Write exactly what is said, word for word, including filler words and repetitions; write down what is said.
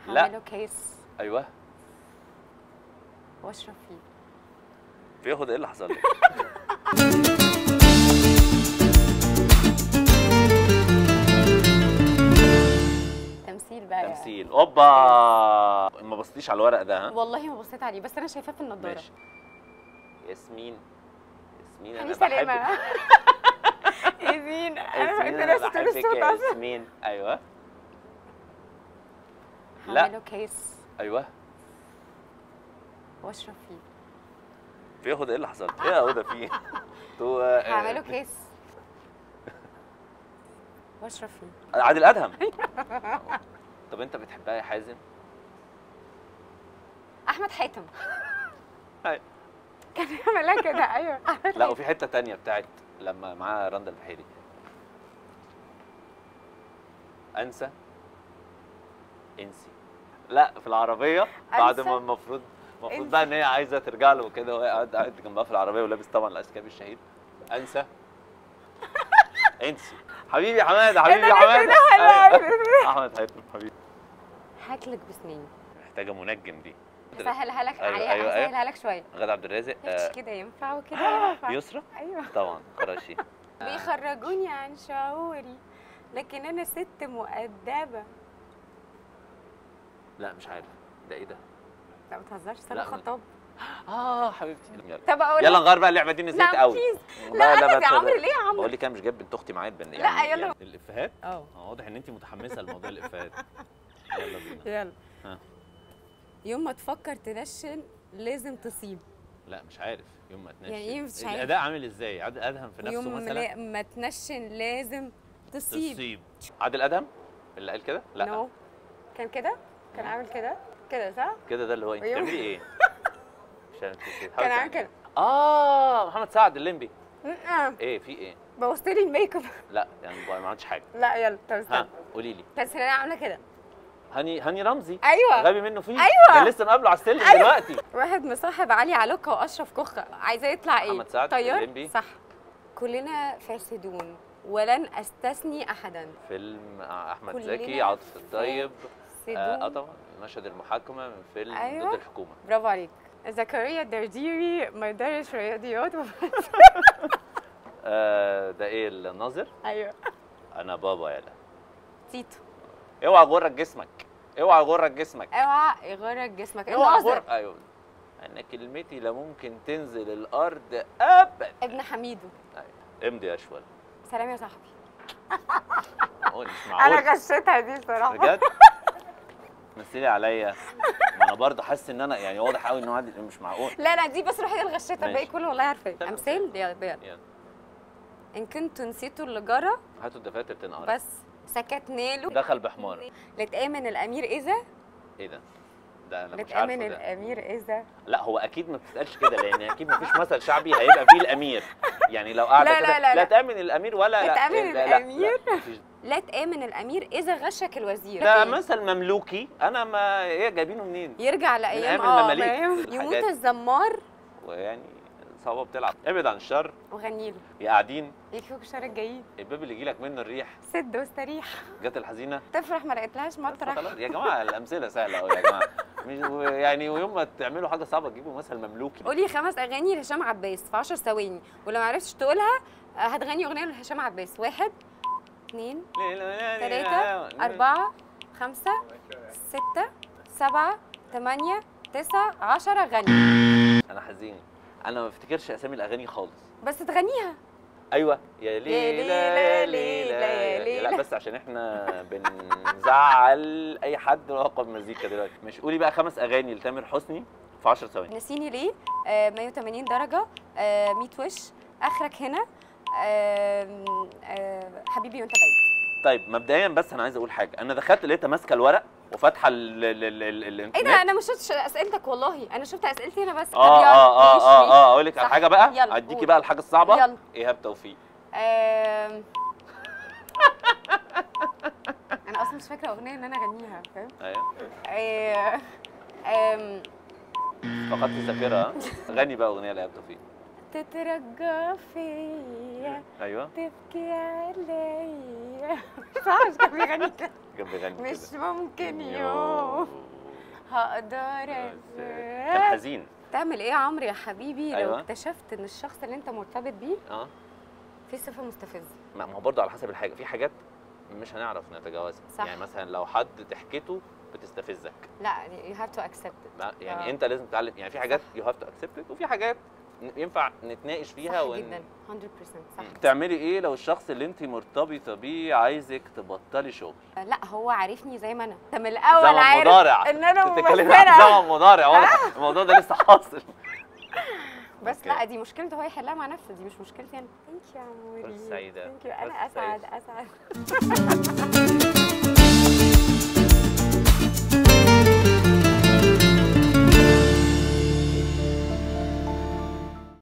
لا هعمله كيس ايوه واشرب فيه. في هدى ايه اللي حصل لك؟ تمثيل بقى تمثيل. اوبا ما بصيتيش على الورق ده؟ ها والله ما بصيت عليه بس انا شايفاه في النضاره. ماشي. ياسمين ياسمين هاني انا سلامه. بحبك. ياسمين انا ياسمين كنت انا ناسي تقول بحبك الصوت يا اصلا. ياسمين. ايوه لا هعمله كيس ايوه واشرب فيه. في هدى ايه اللي حصل؟ ايه يا هدى في؟ انتوا هعمله كيس واشرب فيه. عادل ادهم. طب انت بتحبها يا حازم؟ احمد حاتم. ايوه كان يعملها كده. ايوه لا وفي حته تانية بتاعت لما معاه رندا البحيري. انسى انسي. لا في العربيه بعد ما المفروض المفروض بقى ان هي عايزه ترجع له وكده وهي قاعد قاعد جنبها في العربيه ولابس طبعا الاسكاب الشهيد. انسى انسي. حبيبي حماده حبيبي حماده. احمد حاتم حبيبي. هاكلك بسناني. محتاجه منجم دي. سهلها لك أيوة عليها. أيوة هسهلها لك شويه. غادة عبد الرازق. آه كده ينفع وكده ينفع. يسرا؟ ايوه طبعا خراشي. بيخرجوني عن شعوري لكن انا ست مؤدبه. لا مش عارف ده ايه ده؟ لا ما تهزرش. سامي خطاب. اه حبيبتي يلا طب اقول يلا نغير بقى اللعبه دي. نزلت لا قوي. لا انا يا عمرو ليه يا عمرو؟ بقول لك انا مش جايب بنت اختي معايا يعني. لا يلا يعني الافيهات اه واضح ان انت متحمسه لموضوع الافيهات. يلا بينا يلا. ها يوم ما تفكر تنشن لازم تصيب. لا مش عارف يوم ما تنشن يعني ايه مش عارف؟ الاداء عامل ازاي؟ عادل ادهم في نفسه مثلا يوم ما تنشن لازم تصيب. تصيب. عادل ادهم اللي قال كده؟ لا نو كان كده كان عامل كده كده صح؟ كده ده اللي هو انت بتعملي ايه؟ عشان كان عامل كده. اه محمد سعد الليمبي. ايه في ايه؟ بوظت لي الميك اب. لا يعني ما عملتش حاجه. لا يلا طب استنى. قولي لي. كانت سنة عامله كده. هاني هاني رمزي. ايوه غبي منه فيه. ايوه ده لسه مقابله على السلم أيوة. دلوقتي. واحد مصاحب علي علوكه واشرف كخه عايزاه يطلع ايه؟ محمد سعد طيار الليمبي. صح. كلنا فاسدون ولن استثني احدا. فيلم احمد زكي عاطف الطيب. اه طبعا مشهد المحاكمه من فيلم أيوة. ضد الحكومه. برافو عليك. زكريا الدرديري مدرس رياضيات. آه ده ايه الناظر؟ ايوه انا بابا يالا. تيتو. اوعى يغرك جسمك اوعى يغرك جسمك اوعى يغرك جسمك. اوعى يغرك. ايوه انا كلمتي لا ممكن تنزل الارض ابدا. ابن حميدو. ايوه امضي يا شوال. سلام يا صاحبي. معقول مش معقول. انا غشيتها دي بصراحه بجد. مثلي عليا. ما انا برضه حاسس ان انا يعني واضح قوي ان هو مش معقول. لا لا دي بس الوحيده اللي غشيتها. الباقي كله والله عارفاه. امثال يلا يلا. ان كنتوا نسيتوا اللي جرى هاتوا الدفاتر تنقرا. بس سكتنا له. دخل بحمار. لتآمن الامير اذا. ايه ده؟ ده انا مش عارفه. لتآمن الامير اذا. لا هو اكيد ما بتتقالش كده لان اكيد ما فيش مثل شعبي هيبقى فيه الامير. يعني لو قاعده لا كده لا لا لا تآمن الامير ولا لا تآمن الامير. لا, لا, لا تآمن الامير اذا غشك الوزير. ده مثل مملوكي. انا ما ايه جايبينه منين؟ يرجع لايام اه يموت الزمار ويعني صعبه بتلعب. ابعد عن الشر وغني له. يا قاعدين يكفيك الشر الجايين. الباب اللي يجيلك منه الريح سد واستريح. جت الحزينه تفرح ما لقيتلهاش مطرح. يا جماعه الامثله سهله قوي يا جماعه. يعني ويوم ما تعملوا حاجه صعبه تجيبوا مثل مملوكي. قولي خمس اغاني لهشام عباس في عشر ثواني ولو ما عرفتش تقولها هتغني اغنيه لهشام عباس. واحد اثنين ثلاثة أربعة خمسة ستة سبعة ثمانية تسعة عشرة. غني. أنا حزين. أنا ما بفتكرش أسامي الأغاني خالص. بس تغنيها. أيوه يا ليلى يا ليلى يا ليلى. لا بس عشان إحنا بنزعل أي حد راقب مزيكا دلوقتي. مش قولي بقى خمس أغاني لتامر حسني في عشر ثواني. نسيني ليه؟ آه مية وثمانين درجة. آه مية وش. آخرك هنا. آه آه حبيبي وأنت بعيد. طيب مبدئيا بس انا عايز اقول حاجه. انا دخلت لقيتها ماسكه الورق وفاتحه الانترنت. ايه ده؟ انا ما شفتش اسئلتك والله. انا شفت اسئلتي انا بس. اه اه اه اه اه اقول لك على حاجه بقى. اديكي بقى الحاجه الصعبه. يلا. ايهاب توفيق. آم... انا اصلا مش فاكره اغنيه ان انا اغنيها فاهم. ايوه. آم... فقدت الذاكره. غني بقى اغنيه لايهاب توفيق. تترجى فيا. ايوه. تبكي عليا. صح مش كان بيغني كده. كان بيغني كده. مش ممكن يوم هقدر كان حزين. تعمل ايه يا عمرو يا حبيبي أيوة. لو اكتشفت ان الشخص اللي انت مرتبط بيه اه في صفه مستفزه؟ ما هو برضه على حسب الحاجه، في حاجات مش هنعرف نتجاوزها. صح. يعني مثلا لو حد ضحكته بتستفزك، لا you have to accept it. يعني آه. انت لازم تتعلم. يعني في حاجات you have to accept it، وفي حاجات ينفع نتناقش فيها. صح ون... جدا مية بالمية صح. تعملي ايه لو الشخص اللي انت مرتبطه بيه عايزك تبطلي شغل؟ لا هو عارفني زي ما انا، انت من الاول زمن عارف مضارع. ان انا بتتكلمي عن ممثله زمن مضارع، واضح الموضوع ده لسه حاصل. بس أوكي. لا دي مشكلته هو يحلها مع نفسه، دي مش مشكلتي انا. ثانك يو يا عموري. فرصة سعيدة. ثانك يو، انا فرصة اسعد سعيدة. اسعد